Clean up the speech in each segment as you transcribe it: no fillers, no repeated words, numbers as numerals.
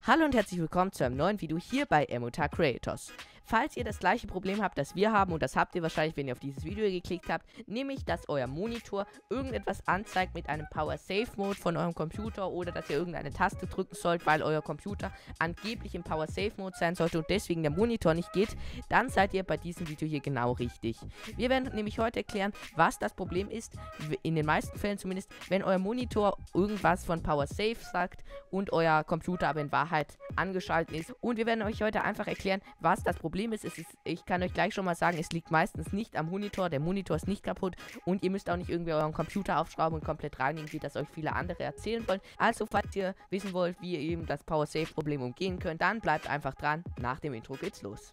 Hallo und herzlich willkommen zu einem neuen Video hier bei Emotar Creators. Falls ihr das gleiche Problem habt, das wir haben, und das habt ihr wahrscheinlich, wenn ihr auf dieses Video geklickt habt, nämlich, dass euer Monitor irgendetwas anzeigt mit einem Power Save Mode von eurem Computer oder dass ihr irgendeine Taste drücken sollt, weil euer Computer angeblich im Power Save Mode sein sollte und deswegen der Monitor nicht geht, dann seid ihr bei diesem Video hier genau richtig. Wir werden nämlich heute erklären, was das Problem ist, in den meisten Fällen zumindest, wenn euer Monitor irgendwas von Power Save sagt und euer Computer aber in Wahrheit angeschaltet ist. Und wir werden euch heute einfach erklären, was das Problem ist. Ich kann euch gleich schon mal sagen, es liegt meistens nicht am Monitor. Der Monitor ist nicht kaputt und ihr müsst auch nicht irgendwie euren Computer aufschrauben und komplett reinigen, wie das euch viele andere erzählen wollen. Also, falls ihr wissen wollt, wie ihr eben das Power Save Problem umgehen könnt, dann bleibt einfach dran. Nach dem Intro geht's los.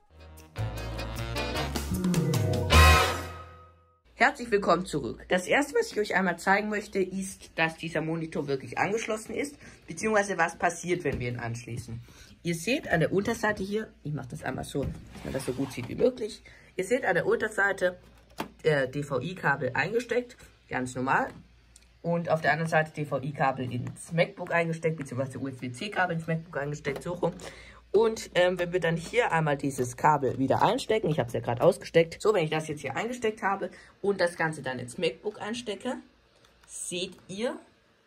Herzlich willkommen zurück. Das erste, was ich euch einmal zeigen möchte, ist, dass dieser Monitor wirklich angeschlossen ist, beziehungsweise was passiert, wenn wir ihn anschließen. Ihr seht an der Unterseite hier, ich mache das einmal so, dass man das so gut sieht wie möglich. Ihr seht an der Unterseite DVI-Kabel eingesteckt, ganz normal. Und auf der anderen Seite DVI-Kabel ins MacBook eingesteckt, beziehungsweise USB-C-Kabel ins MacBook eingesteckt, so rum. Und wenn wir dann hier einmal dieses Kabel wieder einstecken, ich habe es ja gerade ausgesteckt, so, wenn ich das jetzt hier eingesteckt habe und das Ganze dann ins MacBook einstecke, seht ihr,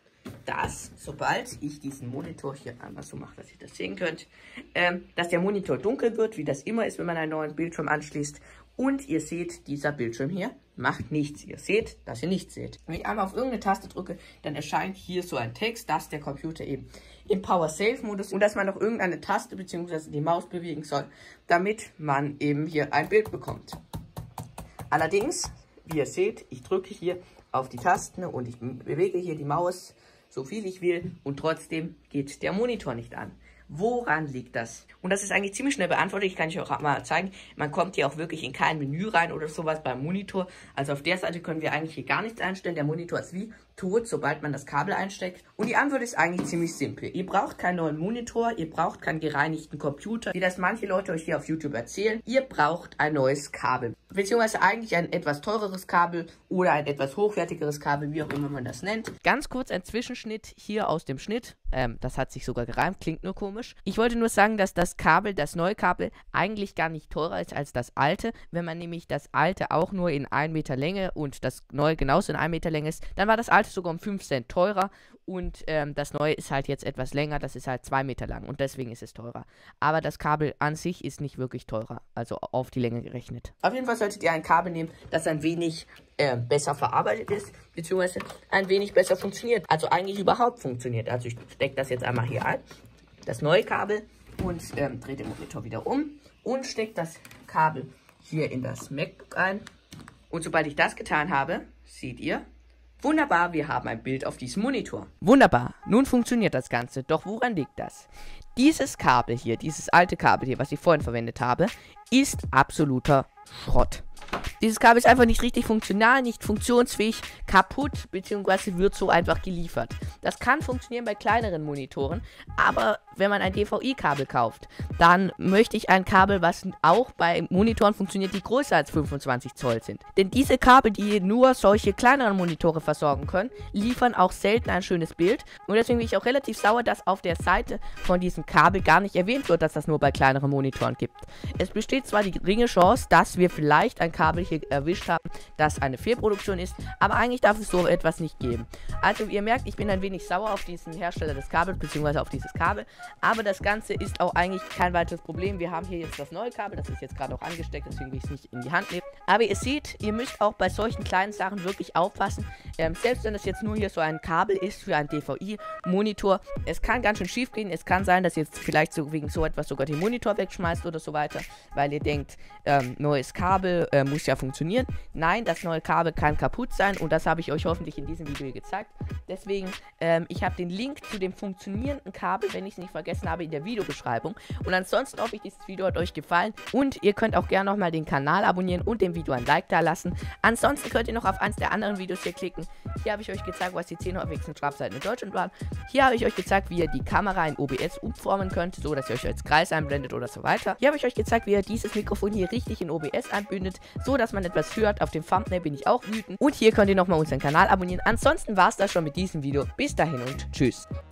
dass, sobald ich diesen Monitor hier einmal so mache, dass ihr das sehen könnt, dass der Monitor dunkel wird, wie das immer ist, wenn man einen neuen Bildschirm anschließt. Und ihr seht, dieser Bildschirm hier macht nichts. Ihr seht, dass ihr nichts seht. Wenn ich einmal auf irgendeine Taste drücke, dann erscheint hier so ein Text, dass der Computer eben im Power Save Modus und dass man noch irgendeine Taste bzw. die Maus bewegen soll, damit man eben hier ein Bild bekommt. Allerdings, wie ihr seht, ich drücke hier auf die Tasten und ich bewege hier die Maus so viel ich will und trotzdem geht der Monitor nicht an. Woran liegt das? Und das ist eigentlich ziemlich schnell beantwortet. Ich kann euch auch mal zeigen, man kommt hier auch wirklich in kein Menü rein oder sowas beim Monitor. Also auf der Seite können wir eigentlich hier gar nichts einstellen. Der Monitor ist wie tot, sobald man das Kabel einsteckt. Und die Antwort ist eigentlich ziemlich simpel. Ihr braucht keinen neuen Monitor, ihr braucht keinen gereinigten Computer, wie das manche Leute euch hier auf YouTube erzählen. Ihr braucht ein neues Kabel. Beziehungsweise eigentlich ein etwas teureres Kabel oder ein etwas hochwertigeres Kabel, wie auch immer man das nennt. Ganz kurz ein Zwischenschnitt hier aus dem Schnitt. Das hat sich sogar gereimt, klingt nur komisch. Ich wollte nur sagen, dass das Kabel, das neue Kabel, eigentlich gar nicht teurer ist als das alte. Wenn man nämlich das alte auch nur in 1 Meter Länge und das neue genauso in 1 Meter Länge ist, dann war das alte sogar um 5 Cent teurer. Und das neue ist halt jetzt etwas länger, das ist halt 2 Meter lang und deswegen ist es teurer. Aber das Kabel an sich ist nicht wirklich teurer, also auf die Länge gerechnet. Auf jeden Fall solltet ihr ein Kabel nehmen, das ein wenig besser verarbeitet ist, beziehungsweise ein wenig besser funktioniert. Also eigentlich überhaupt funktioniert. Also ich stecke das jetzt einmal hier ein, das neue Kabel, und drehe den Monitor wieder um und stecke das Kabel hier in das MacBook ein. Und sobald ich das getan habe, seht ihr, wunderbar, wir haben ein Bild auf diesem Monitor. Wunderbar, nun funktioniert das Ganze. Doch woran liegt das? Dieses Kabel hier, dieses alte Kabel hier, was ich vorhin verwendet habe, ist absoluter Schrott. Dieses Kabel ist einfach nicht richtig funktional, nicht funktionsfähig, kaputt, beziehungsweise wird so einfach geliefert. Das kann funktionieren bei kleineren Monitoren, aber wenn man ein DVI-Kabel kauft, dann möchte ich ein Kabel, was auch bei Monitoren funktioniert, die größer als 25 Zoll sind. Denn diese Kabel, die nur solche kleineren Monitore versorgen können, liefern auch selten ein schönes Bild. Und deswegen bin ich auch relativ sauer, dass auf der Seite von diesem Kabel gar nicht erwähnt wird, dass das nur bei kleineren Monitoren gibt. Es besteht zwar die geringe Chance, dass wir vielleicht ein Kabel hier erwischt haben, das eine Fehlproduktion ist, aber eigentlich darf es so etwas nicht geben. Also ihr merkt, ich bin ein wenig sauer auf diesen Hersteller des Kabels, beziehungsweise auf dieses Kabel, aber das Ganze ist auch eigentlich kein weiteres Problem. Wir haben hier jetzt das neue Kabel, das ist jetzt gerade auch angesteckt, deswegen will ich es nicht in die Hand nehmen. Aber ihr seht, ihr müsst auch bei solchen kleinen Sachen wirklich aufpassen, selbst wenn das jetzt nur hier so ein Kabel ist für einen DVI-Monitor, es kann ganz schön schief gehen, es kann sein, dass ihr jetzt vielleicht so wegen so etwas sogar den Monitor wegschmeißt oder so weiter, weil ihr denkt, neues Kabel muss ja funktionieren. Nein, das neue Kabel kann kaputt sein und das habe ich euch hoffentlich in diesem Video gezeigt. Deswegen, ich habe den Link zu dem funktionierenden Kabel, wenn ich es nicht vergessen habe, in der Videobeschreibung. Und ansonsten hoffe ich, dieses Video hat euch gefallen und ihr könnt auch gerne nochmal den Kanal abonnieren und dem Video ein Like da lassen. Ansonsten könnt ihr noch auf eins der anderen Videos hier klicken. Hier habe ich euch gezeigt, was die 10 häufigsten Strafseiten in Deutschland waren. Hier habe ich euch gezeigt, wie ihr die Kamera in OBS umformen könnt, so dass ihr euch als Kreis einblendet oder so weiter. Hier habe ich euch gezeigt, wie ihr dieses Mikrofon hier richtig in OBS einbindet, so dass man etwas hört. Auf dem Thumbnail bin ich auch wütend. Und hier könnt ihr nochmal unseren Kanal abonnieren. Ansonsten war es das schon mit diesem Video. Bis dahin und tschüss.